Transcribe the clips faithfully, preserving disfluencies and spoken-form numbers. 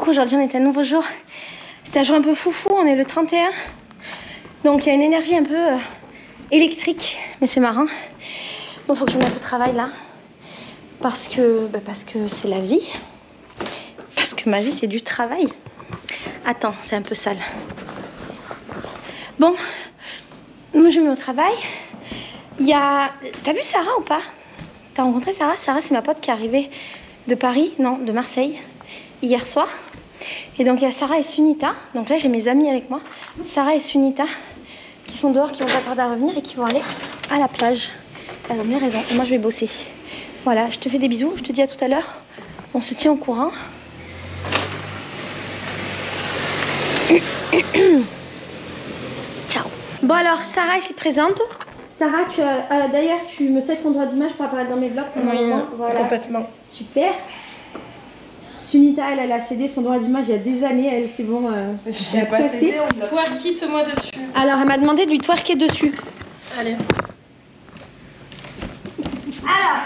aujourd'hui on est un nouveau jour. C'est un jour un peu foufou, on est le trente et un. Donc il y a une énergie un peu euh, électrique, mais c'est marrant. Bon, faut que je me mette au travail là. Parce que bah, parce que c'est la vie. Parce que ma vie c'est du travail. Attends, c'est un peu sale. Bon, moi je me mets au travail. Il y a... T'as vu Sarah ou pas? T'as rencontré Sarah? Sarah c'est ma pote qui est arrivée de Paris, non, de Marseille, hier soir. Et donc il y a Sarah et Sunita. Donc là j'ai mes amis avec moi. Sarah et Sunita qui sont dehors, qui vont pas tarder à revenir et qui vont aller à la plage. Elles ont bien raison. Et moi je vais bosser. Voilà, je te fais des bisous. Je te dis à tout à l'heure. On se tient au courant. Ciao. Bon alors Sarah ici présente. Sarah, tu as, euh, d'ailleurs tu me cèdes ton droit d'image pour apparaître dans mes vlogs. Oui, voilà. Complètement. Super. Sunita, elle, elle a cédé son droit d'image il y a des années. Elle, c'est bon. Euh, J'ai pas cédé. Twerkite-moi dessus. Alors, elle m'a demandé de lui twerker dessus. Allez. Alors.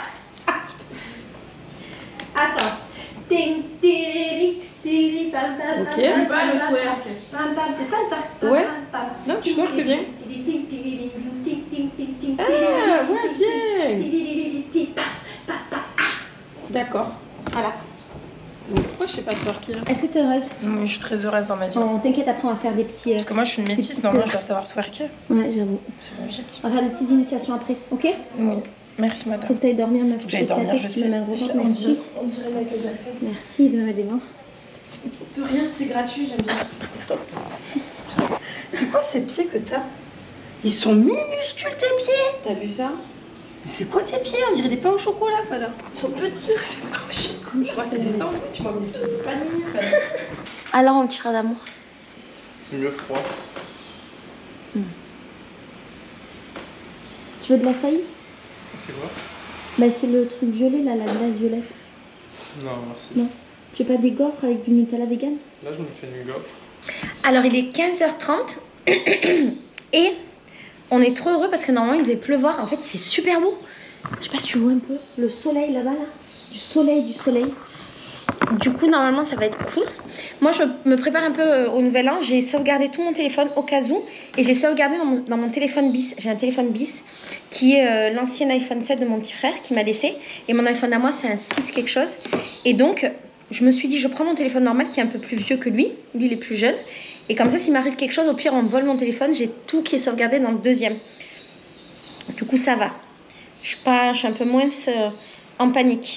Attends. Ting, ting, ting, pam, pam, ok. Pam, Pas le twerk. Pam, pam, c'est ça le pas. Ouais. Non, tu twerk bien. Ah, ouais, bien. D'accord. Voilà. Pourquoi je sais pas twerker? Est-ce que tu es heureuse? Oui, je suis très heureuse dans ma vie. Oh, t'inquiète, après on va faire des petits... Euh, Parce que moi je suis une métisse, petites... normalement je dois savoir twerker. Ouais, j'avoue. C'est logique. On va faire des petites initiations après, ok? Oui. Merci madame. Faut que tu ailles dormir, meuf. Faut que j'aille dormir, je sais. Merci. On dirait, on dirait Michael Jackson. Merci de mettre des mains. De rien, c'est gratuit, j'aime bien. C'est quoi ces pieds que t'as? Ils sont minuscules tes pieds. T'as vu ça? Mais c'est quoi tes pieds? On dirait des pains au chocolat, Fada. Ils sont petits. C'est pas au chocolat. Je crois que c'est des sandwichs. Tu m'as mis des pièces de panier, Fada. Alors, on tira d'amour. C'est mieux froid. Hmm. Tu veux de l'açaï? C'est quoi? Bah, c'est le truc violet, là, la glace violette. Non, merci. Non. Tu veux pas des gaufres avec du Nutella vegan? Là, je me fais une gaufre. Alors, il est quinze heures trente. Et on est trop heureux parce que normalement, il devait pleuvoir. En fait, il fait super beau. Je sais pas si tu vois un peu le soleil là-bas, là. Du soleil, du soleil. Du coup, normalement, ça va être cool. Moi, je me prépare un peu au nouvel an. J'ai sauvegardé tout mon téléphone au cas où. Et je l'ai sauvegardé dans mon, dans mon téléphone bis. J'ai un téléphone bis qui est euh, l'ancien iPhone sept de mon petit frère qui m'a laissé. Et mon iPhone à moi, c'est un six quelque chose. Et donc, je me suis dit, je prends mon téléphone normal qui est un peu plus vieux que lui. Lui, il est plus jeune. Et comme ça, s'il m'arrive quelque chose, au pire, on me vole mon téléphone. J'ai tout qui est sauvegardé dans le deuxième. Du coup, ça va. Je suis, pas, je suis un peu moins euh, en panique.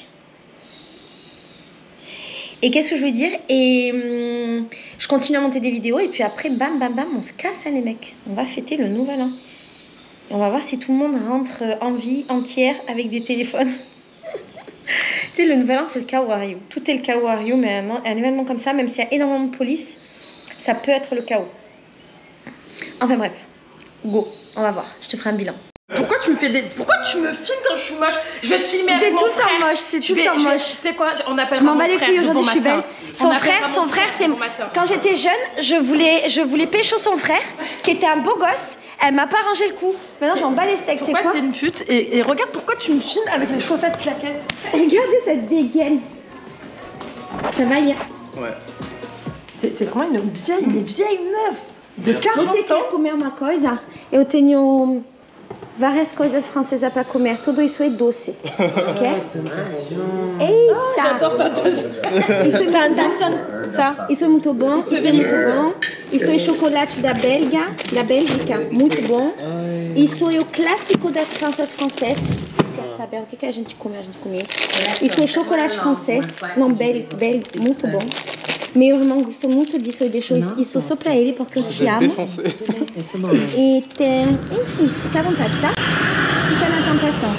Et qu'est-ce que je veux dire? Et hum, je continue à monter des vidéos. Et puis après, bam, bam, bam, on se casse, hein, les mecs. On va fêter le nouvel an. Et on va voir si tout le monde rentre en vie entière avec des téléphones. Tu sais, le nouvel an, c'est le chaos. Tout est le chaos, mais un, un événement comme ça, même s'il y a énormément de police, ça peut être le chaos. Enfin bref, go, on va voir. Je te ferai un bilan. Pourquoi tu me fais des... Pourquoi tu me filmes quand je suis moche? Je vais te filmer avec mon frère. T'es tout le temps moche, t'es tout le temps moche. C'est quoi? On appelle. Je m'en bats les couilles aujourd'hui, je suis belle. Son frère, son frère, c'est... Quand j'étais jeune, je voulais, je voulais pécho son frère, qui était un beau gosse. Elle m'a pas rangé le coup. Maintenant, j'en bats les steaks. C'est quoi? Pourquoi t'es une pute? et, et regarde pourquoi tu me filmes avec les chaussettes claquettes. Regardez cette dégaine. Ça va, Lia? Ouais. T'es vraiment une vieille, une vieille meuf de quarante ans. Comer uma coisa, eu tenho várias coisas francesas para comer. Tudo isso é doce. Ok? Eita! J'adore ta tasse. Isso é tentação. Ça. Isso é muito bom. Isso é muito bom. Isso é chocolate da Bélgica, da Bélgica, muito bom. Isso é o clássico das crianças francesas. Quer saber o que a gente come? A gente come isso. Isso é chocolate francês, não belga, belga, muito bom. Meu irmão gostou muito disso e deixou isso só pra ele porque eu te amo. E tem, enfim, fica à vontade, tá? Fica na tentação.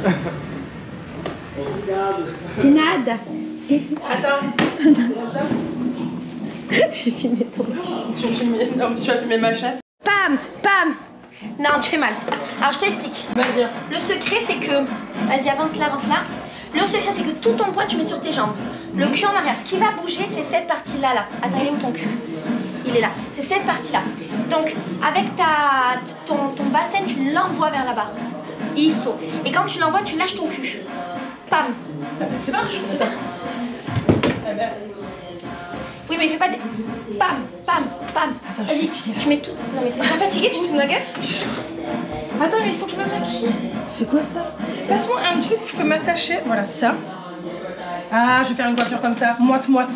De nada. Attends. J'ai filmé ton. Tu as filmé, non, tu as filmé ma chatte. Pam, pam. Non, tu fais mal. Alors je t'explique. Vas-y. Le secret c'est que, vas-y avance là, avance là. Le secret c'est que tout ton poids tu mets sur tes jambes. Le cul en arrière. Ce qui va bouger c'est cette partie là là. Attends, il est où ton cul? Il est là. C'est cette partie là. Donc avec ta, ton, ton bassin tu l'envoies vers là-bas. Isso. Et quand tu l'envoies tu lâches ton cul. Pam. C'est marche. C'est ça. Oui, mais fais pas des. Pam, pam, pam. Vas-y, tu mets tout. Non, mais t'es déjà fatiguée, tu te fous de ma gueule? Attends, mais il faut que je me maquille. C'est quoi ça? Passe-moi un truc où je peux m'attacher. Voilà, ça. Ah, je vais faire une coiffure comme ça. Moite-moite.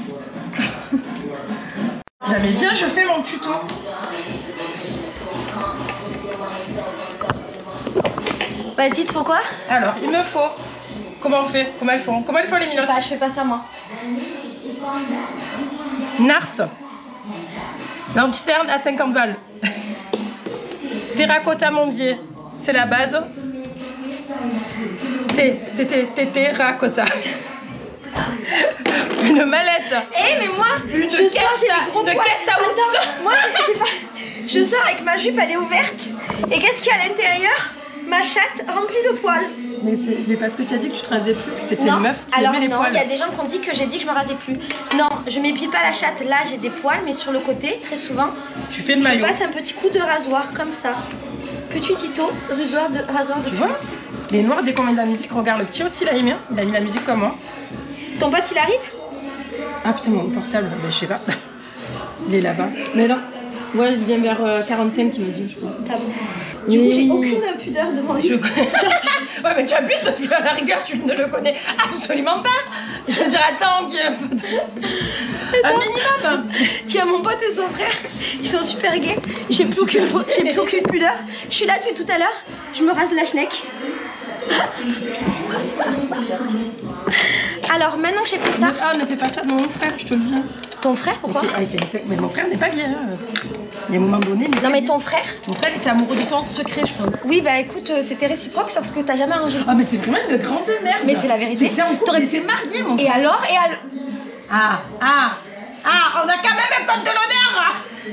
Jamais bien, je fais mon tuto. Vas-y, te faut quoi? Alors, il me faut. Comment on fait? Comment elles font? Comment elles font les Je sais minottes? pas, je fais pas ça moi. Nars. L'anticerne à cinquante balles. Terracotta Mondier. C'est la base. T, T, T, T, Terracotta. Une mallette. Eh, mais moi, Une je sors, caisse j'ai à- des gros une poils. caisse à ouf. Attends, moi, j'ai j'ai pas. Je sors avec ma jupe, elle est ouverte. Et qu'est-ce qu'il y a à l'intérieur? Ma chatte remplie de poils. Mais, mais parce que tu as dit que tu te rasais plus, que tu étais Non, une meuf qui alors aimait les non, poils. il y a des gens qui ont dit que j'ai dit que je me rasais plus. Non, je m'épile pas la chatte. Là, j'ai des poils, mais sur le côté, très souvent, Tu fais le je maillot. passe un petit coup de rasoir comme ça. Petit tuto, rasoir de, rasoir de Tu vois, cuisse. les noirs, dès qu'on met de la musique, regarde le petit aussi, il a mis, il a mis la musique comme moi. Ton pote, il arrive? Ah putain, mon portable, ben, je sais pas. Il est là-bas. Mais non, ouais, il vient vers euh, quarante-cinq, il me dit, je crois. T'as bon. Du coup, j'ai aucune pudeur devant lui. Je... ouais, mais tu abuses parce qu'à la rigueur, tu ne le connais absolument pas. Je veux dire, attends, qu'il y ait un peu de... un minimum. Il y a mon pote et son frère, ils sont super gays. J'ai plus, aucune, j'ai plus aucune pudeur. Je suis là depuis tout à l'heure, je me rase la schneck. Alors maintenant que j'ai fait ça. Ah, ne fais pas ça de mon frère, je te le dis. Ton frère, pourquoi? Ah, il fait une sec- Mais mon frère n'est pas gay. Hein. Il y a un moment donné. Non, mais ton frère? Mon frère était amoureux de toi en secret, je pense. Oui, bah écoute, euh, c'était réciproque, sauf que t'as jamais arrangé. Ah, mais t'es vraiment une grande merde. Mais c'est la vérité. T'étais en couple, T'aurais- t'étais mariée, mon Et frère. alors? Et alors? Ah, ah, ah, on a quand même un code de l'honneur.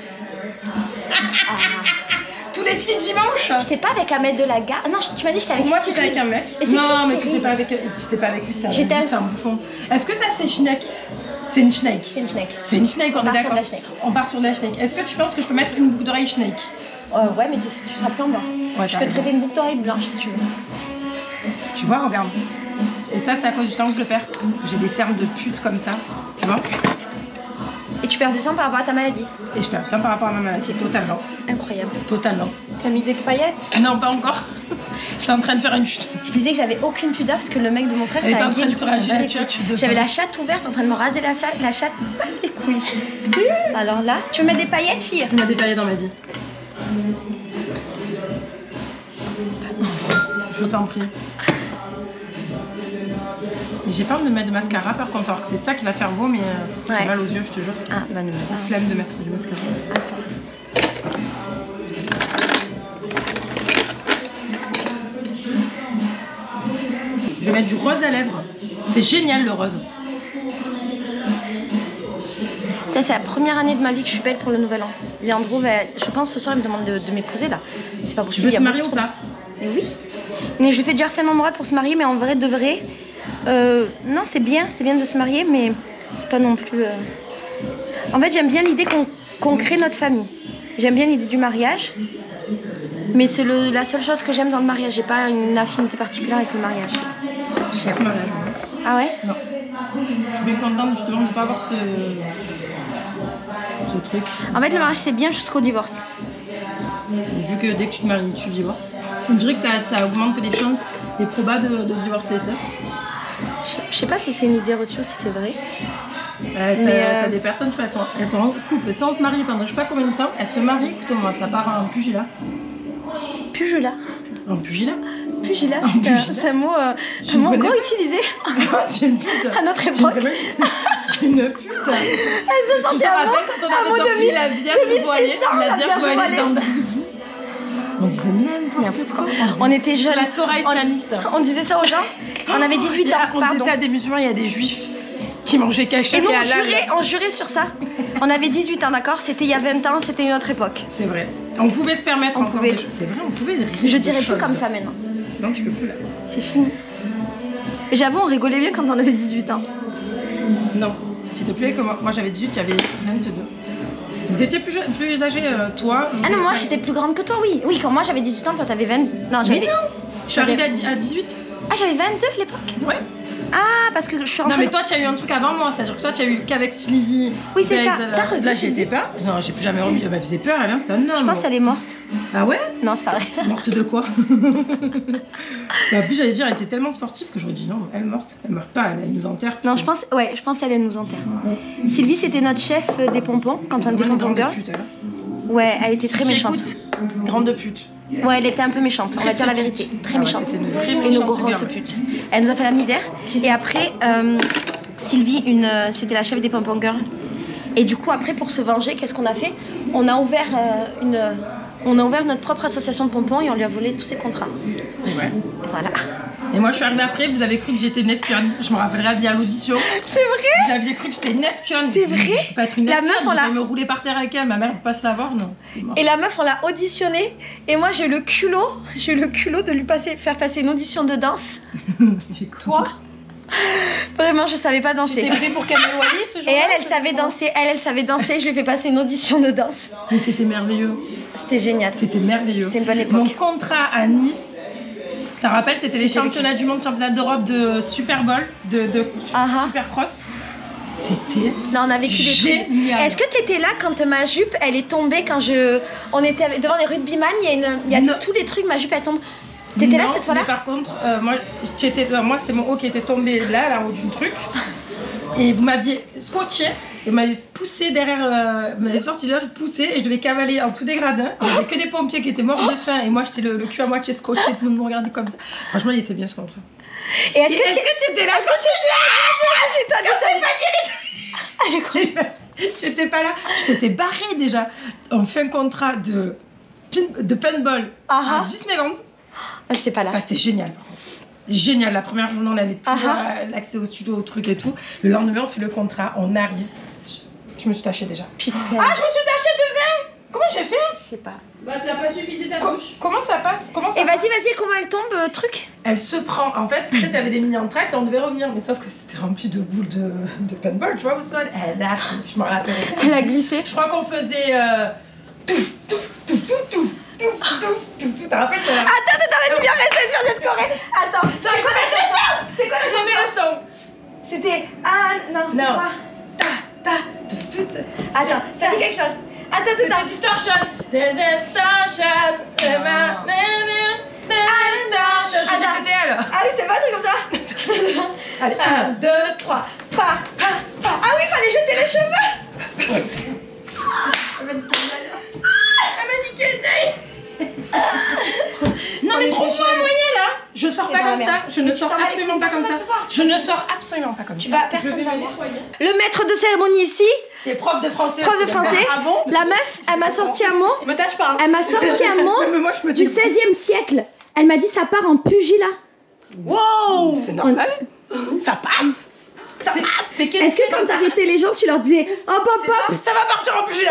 Tous les six dimanches. J'étais pas avec un mec de la gare. Ah non, je- tu m'as dit que j'étais avec Moi, tu Cyril. étais avec un mec. Et c'est Non, qui, mais tu Cyril? n'étais pas avec, t'étais pas avec lui, ça. J'étais avec- C'est un bouffon. Est-ce que ça, c'est Schneck? C'est une Schneck. C'est une schneck. C'est une Schneck, on, On est part sur d'accord. de la Schneck. On part sur de la Schneck. Est-ce que tu penses que je peux mettre une boucle d'oreille Schneck? Euh, ouais, mais tu, tu seras plus en blanc. Ouais, Je t'as peux te raison. traiter une boucle d'oreille blanche si tu veux. Tu vois, regarde. Et ça, c'est à cause du sang que je le perds. J'ai des cernes de pute comme ça. Tu vois? Et tu perds du sang par rapport à ta maladie. Et je perds du sang par rapport à ma maladie. Totalement. Incroyable. Totalement. T'as mis des paillettes? Non, pas encore. J'étais en train de faire une chute. Je disais que j'avais aucune pudeur parce que le mec de mon frère, Elle c'est était un en gay. train de du se coup, raser j'en ai la pas chatte, je suis les- dedans. J'avais la chatte ouverte en train de me raser la, sa- la chatte, pas les couilles. Alors là, tu veux mettre des paillettes, fille? Il m'a dépaillé dans ma vie. Je t'en prie. Mais j'ai peur de mettre de mascara par contre, alors que c'est ça qui va faire beau, mais euh, Ouais. j'ai mal aux yeux, je te jure. Ah, bah ne me La flemme de mettre du mascara. Attends. Je vais mettre du rose à lèvres. C'est génial le rose. Ça, c'est la première année de ma vie que je suis belle pour le nouvel an. Léandro, va- je pense ce soir, il me demande de, de m'épouser là. C'est pas Tu possible. veux il y te a marier ou beaucoup pas? trop- Mais oui. Mais je lui fais du harcèlement moral pour se marier, mais en vrai, de vrai, euh, non, c'est bien, c'est bien de se marier, mais c'est pas non plus. euh, En fait, j'aime bien l'idée qu'on qu'on crée notre famille. J'aime bien l'idée du mariage, mais c'est le- la seule chose que j'aime dans le mariage. J'ai pas une affinité particulière avec le mariage. J'ai mal. Ah ouais? Non. Je suis bien contente justement de ne pas avoir ce... ce truc. En fait, le mariage, c'est bien jusqu'au divorce. Vu que dès que tu te maries, tu divorces. On dirait que ça, ça augmente les chances, les probas de, de divorcer, tu sais. Je- Je sais pas si c'est une idée reçue ou si c'est vrai. Euh, t'as, Mais, euh, t'as des personnes, tu vois, elles sont, elles sont en couple sans se marier pendant je sais pas combien de temps. Elles se marient, écoute-moi, ça part en pugilat. Pugilat. En pugilat? Pugilat, En c'est un, pugilat. c'est un mot, euh, Je un mot connais encore pas. utilisé J'ai une pute. à notre J'ai époque. une- J'ai une pute. Elle se Tu te sentit un mot, rappelles quand on un avait mot sorti de mille- la Vierge deux mille voilée, six cents, la la Vierge Vierge voilée voilée. d'Andalousie. On disait n'importe quoi. On était Sur jeunes. la Torah islamiste. On, on disait ça aux gens. On avait dix-huit Il y a- ans, On pardon. disait ça à des musulmans, il y a des juifs qui mangeaient cachés Et nous, et on halal. jurait, on jurait sur ça. On avait dix-huit ans, d'accord? C'était il y a vingt ans, c'était une autre époque. C'est vrai. On pouvait se permettre On encore pouvait. des choses. C'est vrai, on pouvait rire Je de dirais plus choses. comme ça maintenant. Non, je peux plus là. C'est fini. J'avoue, on rigolait bien quand on avait dix-huit ans. Non, tu étais plus âgé que moi. Moi j'avais dix-huit, tu avais vingt-deux. Vous étiez plus, je- plus âgé, euh, toi. Ah non, moi j'étais plus grande que toi, oui. Oui, quand moi j'avais dix-huit ans, toi t'avais vingt. Non, Mais j'avais. non Je suis arrivée à dix- à dix-huit. Ah, j'avais vingt-deux à l'époque. Ouais. Ah, parce que je suis en Non, train mais de- toi, tu as eu un truc avant moi, c'est-à-dire que toi, tu as eu qu'avec Sylvie. Oui, c'est ça. Beg, T'as revu Là, Sylvie? j'étais pas. Non, j'ai plus jamais remis. Bah, elle faisait peur, elle, hein, c'était un homme. Je pense qu'elle est morte. Ah ouais? Non, c'est pas vrai. Morte de quoi? Bah, en plus, j'allais dire, elle était tellement sportive que j'aurais dit non, elle est morte. Elle meurt pas, elle, elle nous enterre. Non, je pense, ouais, je pense qu'elle nous enterre. Sylvie, c'était notre chef euh, des pompons quand on était Grande pompon de girl. pute, elle. Ouais, elle était très Si tu méchante. écoutes, grande de pute. Ouais, elle était un peu méchante, on va dire la vérité. Très Ah ouais, méchante. c'était une vraie Et nos méchante grosses girl. putes. Elle nous a fait la misère. Et après, euh, Sylvie, une, euh, c'était la chef des pompon girls. Et du coup, après, pour se venger, qu'est-ce qu'on a fait? On a ouvert euh, une, on a ouvert notre propre association de pompons et on lui a volé tous ses contrats. Ouais. Voilà. Et moi, je suis arrivée après, vous avez cru que j'étais une espionne. Je me rappellerai bien à l'audition. C'est vrai? Vous aviez cru que j'étais une espionne. C'est Je dis, vrai? Je peux pas être une La espionne, meuf, on je l'a- vais me rouler par terre avec elle. Ma mère peut pas se la voir, non. C'était mort. Et la meuf, on l'a auditionnée. Et moi, j'ai eu le culot, j'ai eu le culot de lui passer, faire passer une audition de danse. J'ai cru. Toi, Vraiment, je savais pas tu danser. t'es pris pour Kamel Wally ce Et jour-là? elle, elle savait danser. Elle, elle savait danser. Je lui ai fait passer une audition de danse. Mais c'était merveilleux. C'était génial. C'était merveilleux. C'était une bonne Mon époque. contrat à Nice, tu te rappelles, c'était les C'était championnats du monde, championnats d'Europe de Super Bowl, de, de Ah ah. Super Cross. C'était Non, on a vécu des trucs. génial. Est-ce que t'étais là quand ma jupe, elle est tombée quand je, on était avec- devant les rugbyman, il y a une, il y a Non. tous les trucs, ma jupe elle tombe. T'étais là Non, cette fois-là? mais par contre, euh, moi, j'étais- euh, moi c'était mon haut qui était tombé là, là-haut d'une truc. Et vous m'aviez scotché et vous m'avez poussé derrière, euh, vous m'avez sorti de là, je poussais et je devais cavaler en tout des gradins. Il n'y avait que des pompiers qui étaient morts de faim et moi j'étais le, le cul à moitié scotché, tout le monde me regardait comme ça. Franchement, il était bien ce contrat. Et est-ce Et que Est-ce tu que tu étais là quand tu étais pas là? Je t'étais barrée déjà. On fait un contrat de, pin- de paintball Ah à ah. Disneyland. Ah, j'étais pas là. Ça c'était génial par contre. Génial, la première journée on avait tout Ah ah. euh, l'accès au studio, au truc et tout. Le lendemain on fait le contrat, on arrive. Je me suis tachée déjà. Putain. Ah, je me suis tachée de vin. Comment j'ai fait? Je sais pas. Bah t'as pas su viser ta Co- bouche. Comment ça passe? Comment ça Et vas-y, vas-y, comment elle tombe, euh, truc? Elle se prend, en fait, tu sais, t'avais des mini entractes et on devait revenir, mais sauf que c'était rempli de boules de, de paintball, tu vois, au sol. Elle a, je me rappelle. Elle a glissé. Je crois qu'on faisait euh, tout, tout, tout, tout, tout, tout, tout, tout, tout. T'as rappelé ça? Attends, attends, vas-y, viens, reste, viens, cette Corée. Attends, c'est quoi la chanson? C'est quoi la J'ai jamais chanson? le son. C'était. Ah, non, c'est Non. quoi? Ta, ta, tout, tout. Attends, ça dit quelque chose. Attends, attends, C'était attends. Distortion. The Distortion. The ma- na, na, na, Distortion. Je dis que c'était elle. Ah oui, c'est pas un truc comme ça. Allez, un, deux, trois. Pas, pas, pas. Ah oui, fallait jeter les cheveux. Elle m'a niqué le Non On mais est trouve-moi trop un moyen là. Je sors C'est pas dans la comme ça. merde. Je ne Mais tu sors t'en vas, absolument pas personne comme va ça. te voir. Je ne sors absolument pas comme Tu ça. vas- personne Je vais va me voir. nettoyer. Le maître de cérémonie ici, Tu es prof de français. prof de aussi, français. Ah bon? La meuf, elle m'a sorti un mot. Me tâche pas. hein. Elle m'a sorti un mot Mais moi je me du dis. seizième siècle. Elle m'a dit ça part en pugilat. Wow. C'est normal. Ça passe. Ça C'est- passe. C'est quel- Est-ce que quand t'arrêtais les gens, tu leur disais hop hop hop? Ça va partir en plus là.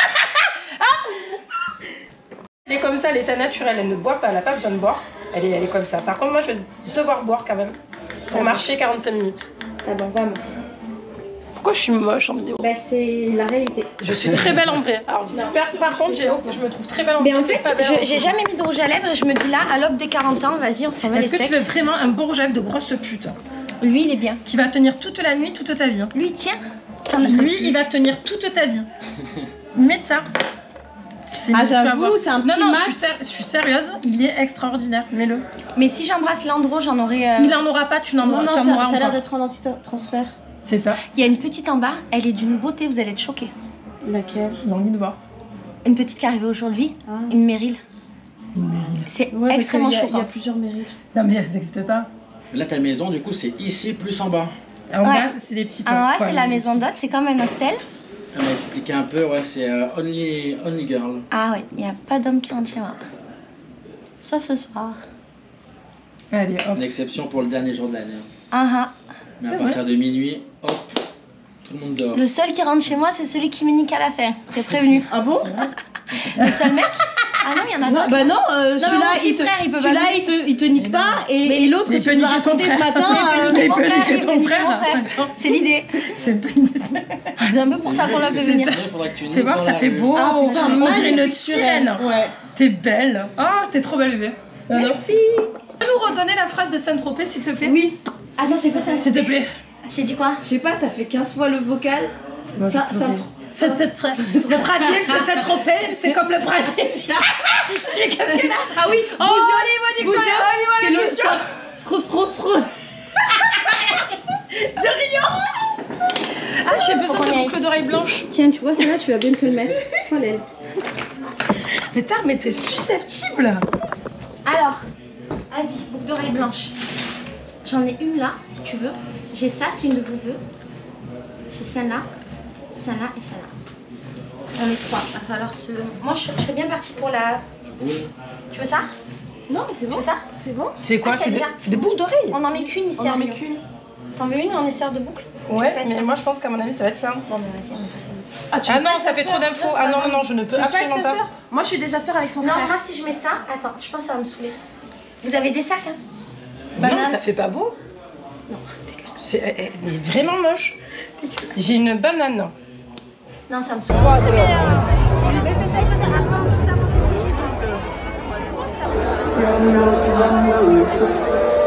Elle est comme ça, l'état naturel. Elle ne boit pas. Elle n'a pas besoin de boire. Elle est, elle est comme ça. Par contre, moi, je vais devoir boire quand même pour marcher quarante-cinq minutes. Ah bon, vamos. Pourquoi je suis moche en vidéo? Bah c'est la réalité. Je suis très belle en vrai. Alors, Non. par, par contre, j'ai- je me trouve très belle en Mais vrai. en fait, pas belle en je- vrai. j'ai jamais mis de rouge à lèvres et je me dis là, à l'aube des quarante ans, vas-y, on s'en va les Est-ce que tu steaks. veux vraiment un beau rouge à lèvres de grosse pute Lui, il est bien. qui va tenir toute la nuit, toute ta vie? Lui, il tient. Tiens, Lui, il va tenir toute ta vie. Mais ça. c'est- Ah, tu vas j'avoue, voir. c'est un Non, petit non, max. je suis, ser- je suis sérieuse. Il est extraordinaire. Mets-le. Mais si j'embrasse Landro, j'en aurais. euh, Il en aura pas, tu n'en Non, auras non, tu en ça, auras ça a l'air encore. d'être un anti-transfert. C'est ça. Il y a une petite en bas, elle est d'une beauté, vous allez être choqués. Laquelle? J'ai envie de voir. Une petite qui est arrivée aujourd'hui, Ah. une Meryl. Une Meryl. C'est Ouais, parce extrêmement qu'il y a- choquant. Il y a plusieurs Meryl. Non, mais ça n'existe pas. Là, ta maison, du coup, c'est ici plus en bas. En Ouais. bas, c'est des petits. Ah ouais, quoi, c'est la des maison petits- d'hôte, c'est comme un hostel. Elle m'a expliqué un peu, ouais, c'est euh, only, only girl. Ah ouais, il n'y a pas d'homme qui rentre chez moi. Sauf ce soir. Allez, hop. Une exception pour le dernier jour de l'année. Ah ah. Mais à C'est partir de minuit, hop, tout le monde dort. Le seul qui rentre chez moi, c'est celui qui me nique à la fin. T'es prévenu. Ah bon? Le seul mec? Ah non, il y en a Non, d'autres. bah non, euh, mais celui-là, mon petit il te, frère, il peut pas celui-là, me- il te, il te nique pas, et, Mais et l'autre que il tu peut nous as niquer ton raconté ce frère. matin. Il euh, peut niquer mon peut frère, niquer il ton peut niquer frère. mon frère. C'est l'idée. C'est C'est un peu pour ça qu'on l'a fait C'est venir. ça, il faudra que tu Tu niques vois, dans ça la fait rue. beau. Ah putain, On dirait une magnifique sirène. Ouais. T'es belle. Oh, t'es trop belle, bébé. Non, non. Merci. Tu peux nous redonner la phrase de Saint-Tropez, s'il te plaît? Oui. Attends, c'est quoi ça? S'il te plaît. J'ai dit quoi? Je sais pas, t'as fait quinze fois le vocal. Ça, ça, C'est c'est très. Le pratique, c'est trompé, c'est comme le pratique. Qu'est-ce que là? Ah oui, Oh, Oli m'a dit que ça. Oli m'a c'est dit le que ça. trop trop trop. Ah, j'ai besoin qu'on y de aille. boucles d'oreilles blanches. Tiens, tu vois, celle-là, tu vas bien te le mettre. Folle elle. Mais tard, mais t'es susceptible. Alors, vas-y, boucle d'oreilles blanche. J'en ai une là, si tu veux. J'ai ça, si une de vous veut. J'ai celle-là, celle-là et celle-là. On est trois. Va falloir se. Moi, je je serais bien partie pour la. Tu veux ça? Non, mais c'est Tu bon. veux ça? C'est bon. C'est quoi? Ah, C'est tiens, des, déjà. c'est des boucles d'oreilles. On en met qu'une ici. On en à met Rio. qu'une. T'en veux une, on est sœur de boucle? Ouais, peux être mais sûre. moi je pense qu'à mon avis ça va être ça. Bon, ben vas-y, on est pas sûre. Ah, tu Ah veux pas non, être ça sa fait trop sœur? d'infos. Non, c'est Ah pas non, grave. non, je ne peux Tu veux pas être absolument sa pas. sœur? Moi, je suis déjà sœur avec son Non, frère. moi, si je mets ça, attends, je pense que ça va me saouler. Vous avez des sacs, hein? Bah non, ça fait pas beau. Non, c'est dégueulasse. C'est elle elle est vraiment moche. J'ai une banane. Non, ça me saoule. Yang